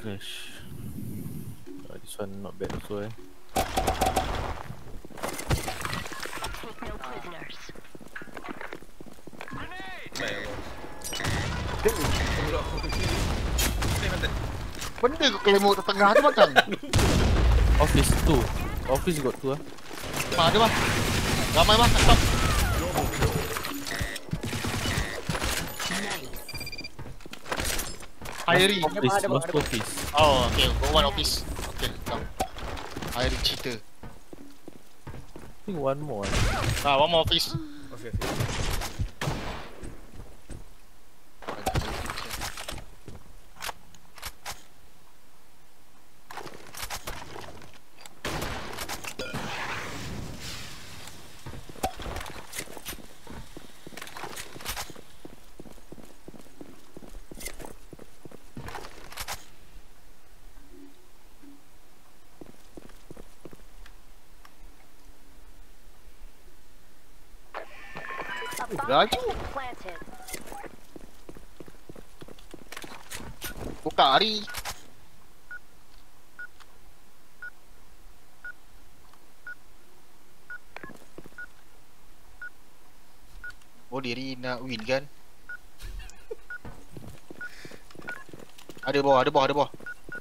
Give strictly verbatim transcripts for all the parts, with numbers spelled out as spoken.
Flash. Uh, this one not bad also eh. Take no prisoners. Baik, Benda ke claymore tengah tu makan? Office tu. Office got tu ah. Mah ada mah. Ramai mah, stop. Hiring. Office, last office. Oh, okay. Go one office. Okay, come. Hiring cheater. I think one more. Ah, one more office. Okey, okey. Lagi. Planted. Buka hari. Oh, diri nak win kan? Ada bawah, ada bawah, ada bawah.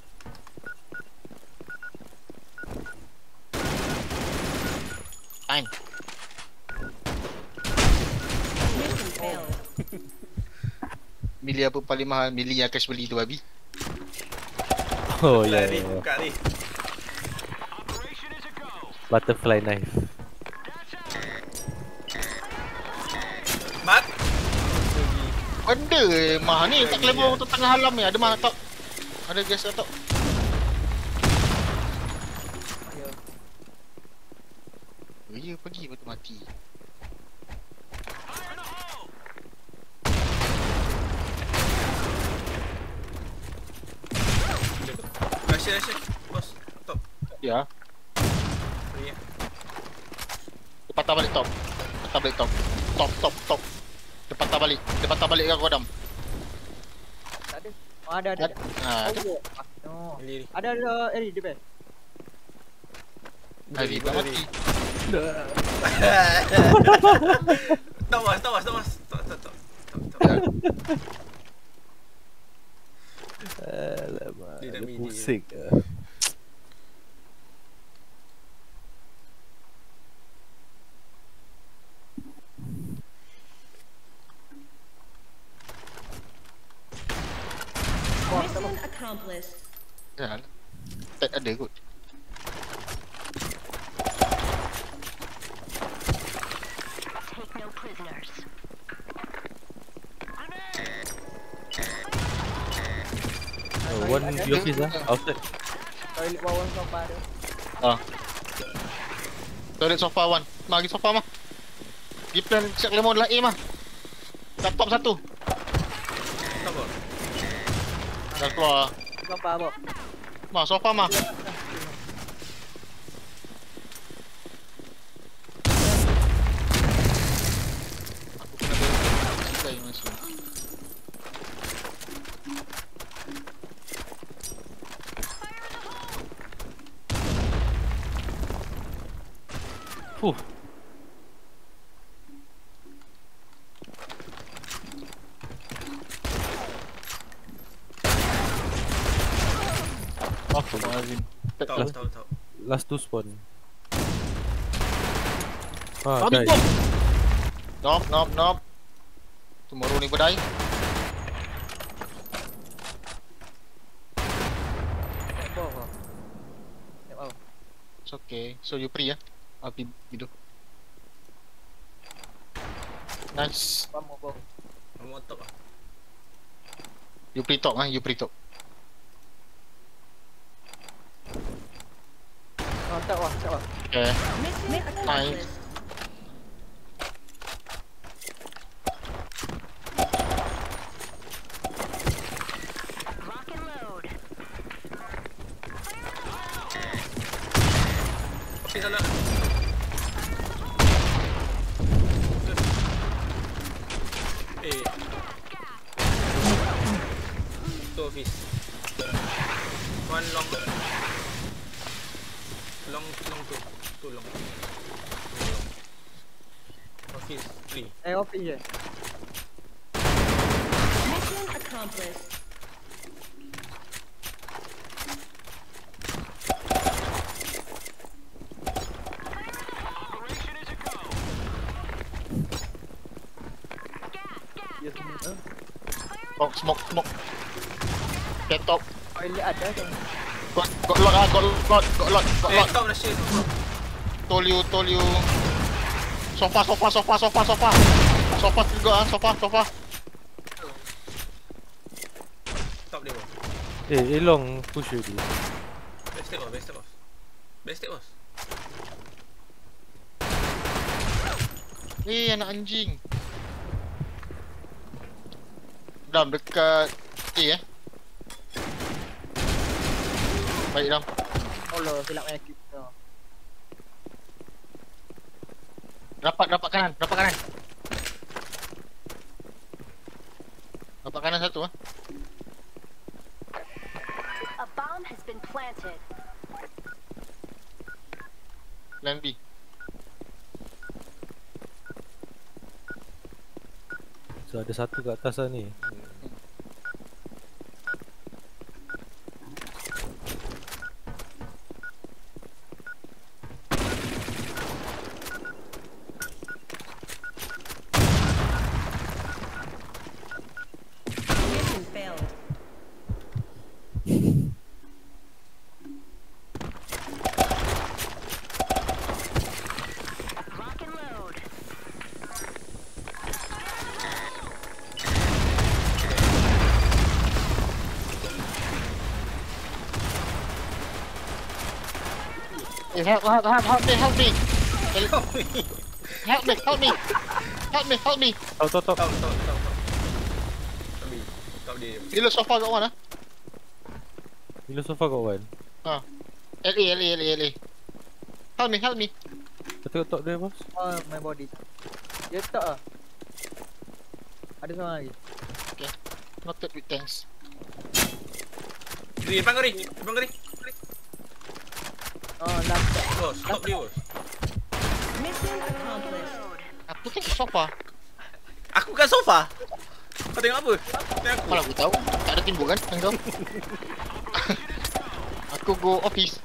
Fine. Mission failed. Milih apa paling mahal? Milih yang cash beli tu babi. Oh Buka yeah, ni, yeah, yeah. buka ni. Butterfly knife. Mat. Benda eh, mah ni kat claymore tu tengah alam ni. Ada mah tak? Ada gas tak? Oh ya, pergi betul mati. Russia, Russia. Bos, top. Ya. Ni. Dia patah balik top. Patah balik top. Top, top, top. Dia patah balik. Dia patah balik kat kodam. Tak ada. Oh, ada ada. ada. Ha, ada. Oh. Ni. Ada ada Eri di bawah. Hari dah mati. Tak was, tak was, tak was. Tak, tak, tak. Tak, tak. Alamak, Dia dah ada midi pusing ah. Mission accomplished. Ya. Tak ada kot. Take no prisoners. Oh, one di office ah, outside. Toilet bawah sofa ada. Ah. Toilet sofa one. Mari sofa mah. Di plan check lemon lah A mah. Kat top satu. Tak apa. Dah keluar. Sofa apa? Mah sofa mah. Aku kena beri cerita yang masuk. Fuh. Astagfirullahaladzim. Tahu, Last, tahu, tahu. last two spawn. Ah, Kami die. bom. Nop, nop, nop. Tomorrow ni badai. Tak bawah. Tak bawah. It's okay. So you free ya? I'll be video. Nice. Bawah bawah. Kamu top ah. You free top ah, you free top. Oh, tak bawah, tak bawah. Okay. Mission accomplished. Rock and load. Okey, salah. Eh. Tu office. One long. Long, long tu. Tu long. Long. Office three. Eh, office je. Mission accomplished. Dia sini. Eh, Smoke, smoke, smoke. Get top. toilet ada kan? Got, got lot ah, got lot, got lot, got Eh, lot. top dah share tu. Told you, told you. Sofa, sofa, sofa, sofa, sofa. Sofa juga ah, sofa, sofa. Top dia bos. Eh, Elong push already. Best step bos, best step bos. Best step bos. Eh, anak anjing. Dam dekat A eh. Baik Dam. Allah, silap main kick. Oh. Rapat, rapat kanan, rapat kanan. Rapat kanan satu ah. A bomb has been planted. Plan B. So ada satu kat atas lah ni. Mission failed. Rock and load. Eh, help, help, help, help me, help me. Help me, help me. Help me, help me. Top, top, top. Top, top, top, top. Top B. Top dia. Bila sofa kat mana? Bila sofa kat one. Ha. L A, L A, L A, L A. Help me, help me. Kau tengok top dia bos. Oh, my body. Dia tak ah. Ada seorang lagi. Noted with thanks. Ri, depan kau Ri. Depan kau Ri. Oh, last. Bos, top dia bos. Mission accomplished. Aku tengok sofa. Aku kat sofa. Kau tengok apa? Tengok aku. Mana aku tahu. Tak ada timbul kan dengan kau. Aku go office.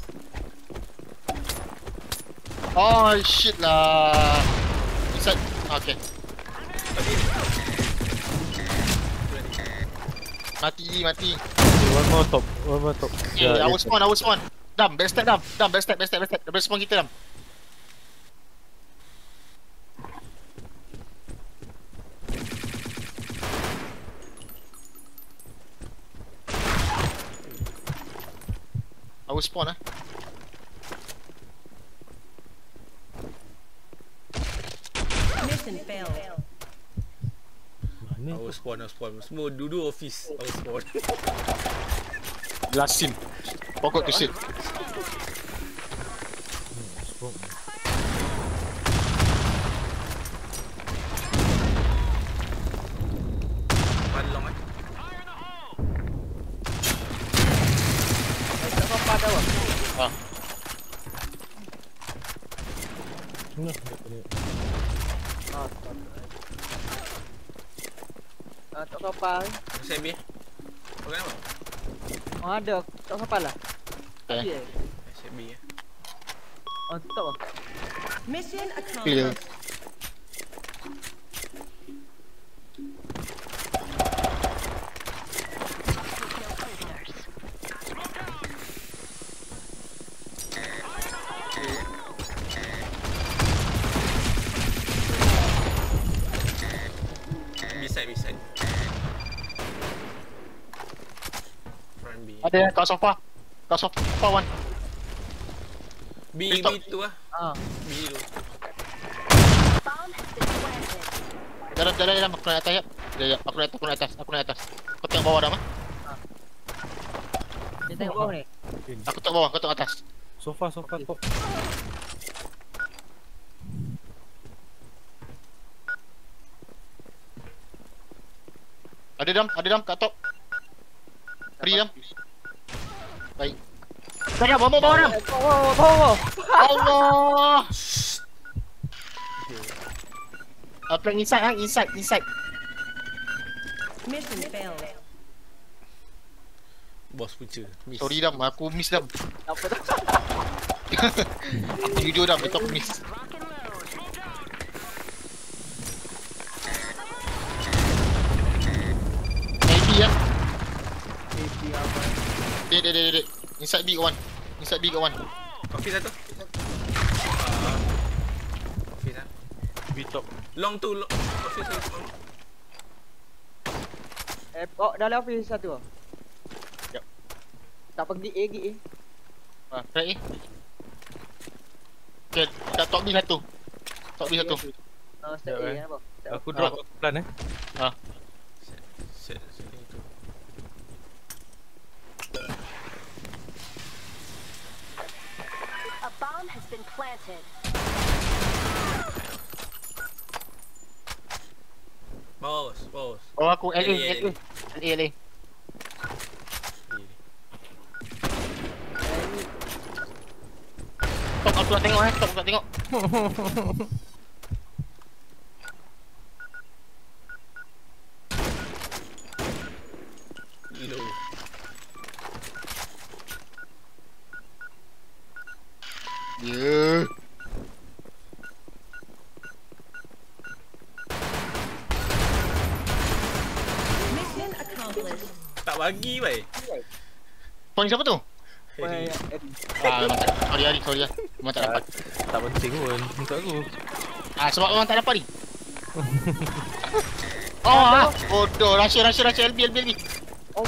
Oh shit lah. Inside. Okay. Tapi Mati, mati. Okay, one more top. One more top. Eh, I will spawn, I will spawn. Dam, backstep Dam. Dam, backstep, backstep, backstep. Double spawn kita Dam. I will spawn ah. Mission failed. Mana? Aku spawn, aku spawn. Semua duduk office. Aku spawn. Last scene. Pokok tu scene. Smoke. Palong eh. Tak sofa dah ah. Ah. Nah, tak boleh. Ah, tak. Ah, tak sofa. Saya ambil. Kau kenapa? Oh, ada. Tak sofa lah. Okay. Yeah. Saya ambil ya. Oh, tak ah. Mission Clear. accomplished. Beside, beside. Front B. Ada kat sofa. Kat sofa one. B, Stop. B tu lah. Ah. B tu. Bomb has been planted. Dalam, dalam, dalam. Aku naik atas ya. Ya, ya. Aku naik atas, aku naik atas. Aku naik atas. Kau tengok bawah Dam ah. Dia tengok bawah ni. Aku tengok bawah, kau tengok atas. Sofa, sofa top. Ada Dam, ada Dam kat top. Free Dam. Kaya bawa bawa orang. Bawa, bawa. Allah. Uh, plank inside ah, inside, inside. Mission failed. Bos punca. Miss. Sorry Dam, aku miss Dam. Apa tu? Aku jujur Dam, betul aku miss. Maybe ya. Baby apa? Dek, dek, dek, dek. Inside B kat one. Inside B kat one. Office satu. Ah. Office ah. B top. Long tu, long. Office satu. Eh, oh, dalam office satu. Yep. Tak pergi A, pergi A. Ah, right eh. Okay, kat top B satu. Top B satu. Ah, step Sekejap, A eh. apa? Aku drop aku plan eh. Ah. Set, set itu. A bomb has been planted. Bos, bos. Oh aku L A, L A, L A. L A, L A. Top aku nak tengok eh, top aku nak tengok. Low. Yeah. Mission accomplished. Tak bagi bai. Point siapa tu? Harry. Ah, memang tak. Sorry Ari, sorry ah. Memang tak dapat. Tak penting pun untuk aku. Ah, sebab memang tak dapat ni. Oh, ah. Bodoh. Rahsia, rahsia, rahsia. L B, L B, L B. Oh,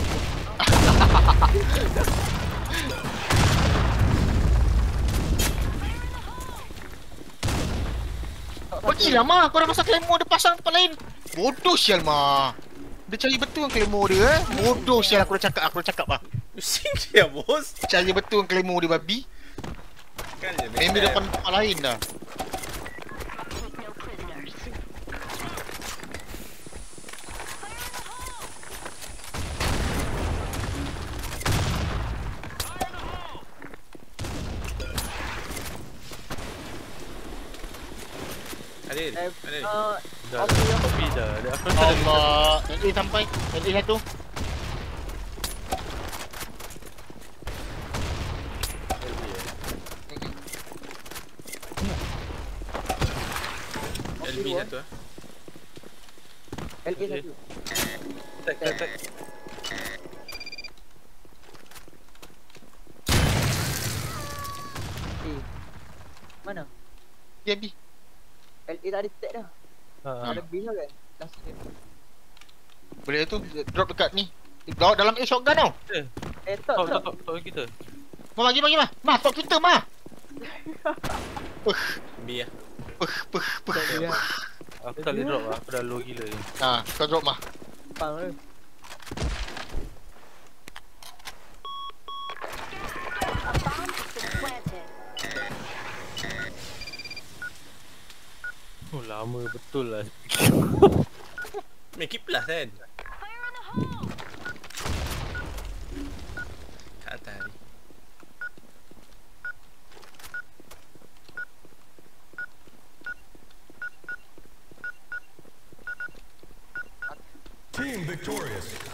Pergilah Mah, kau dah pasang claymore dia pasang tempat lain. Bodoh sial Mah. Dia cari betul claymore dia eh. Bodoh sial aku dah cakap, aku dah cakap ah. Pusing dia bos. Cari betul claymore dia babi. Kan je. Member depan tempat lain dah. Adil, eh, Adil. ah, Dah Okey, okey. top B dah. Dia aku rasa ada Allah. L A sampai. L A satu. L B satu ah. L A satu. Tag tag tag. A. Mana? Dia B. L A tak ada tag dah. Ha. Ada B lah kan? Last game. Boleh tu drop dekat ni. Bawa dalam A shotgun tau. Eh, Eh, tak, top tak. top top top kita. Mah bagi bagi mah. Mah top kita mah. Puh, B ah. puh, puh, puh. Tak boleh lah. Aku tak boleh drop lah. Aku dah low gila ni. Ah, kau drop mah. Pang tu. A bomb has been planted. Oh, lama betul lah. Make it plus kan. Kat atas ni. Team victorious.